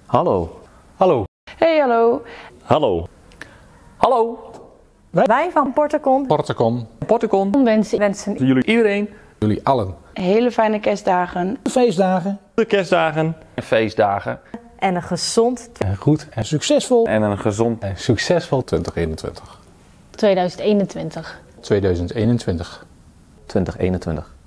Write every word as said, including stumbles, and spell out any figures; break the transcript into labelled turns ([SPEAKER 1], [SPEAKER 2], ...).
[SPEAKER 1] Hallo.
[SPEAKER 2] Hallo.
[SPEAKER 3] Hey, hallo.
[SPEAKER 1] Hallo.
[SPEAKER 2] Hallo.
[SPEAKER 4] Wij van Portacon,
[SPEAKER 2] Portacon.
[SPEAKER 1] Portacon
[SPEAKER 4] wensen, wensen
[SPEAKER 1] jullie iedereen
[SPEAKER 2] Jullie allen.
[SPEAKER 3] Hele fijne kerstdagen.
[SPEAKER 2] Feestdagen.
[SPEAKER 1] de kerstdagen en feestdagen
[SPEAKER 4] en een gezond
[SPEAKER 2] En goed en succesvol.
[SPEAKER 1] en een gezond
[SPEAKER 2] En succesvol twintig eenentwintig.
[SPEAKER 5] tweeduizend eenentwintig.
[SPEAKER 2] tweeduizend eenentwintig.
[SPEAKER 1] twintig eenentwintig.